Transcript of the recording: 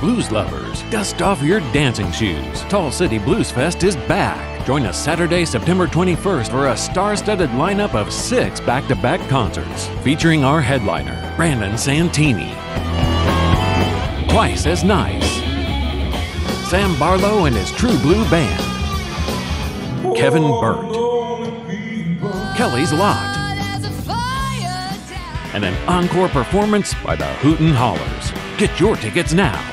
Blues lovers, dust off your dancing shoes. Tall City Blues Fest is back. Join us Saturday, September 21st for a star-studded lineup of 6 back-to-back concerts featuring our headliner, Brandon Santini. Twice as Nice. Sam Barlow and his True Blue Band. Kevin Burt. Kelly's Lot. And an encore performance by the Hootin' Hollers. Get your tickets now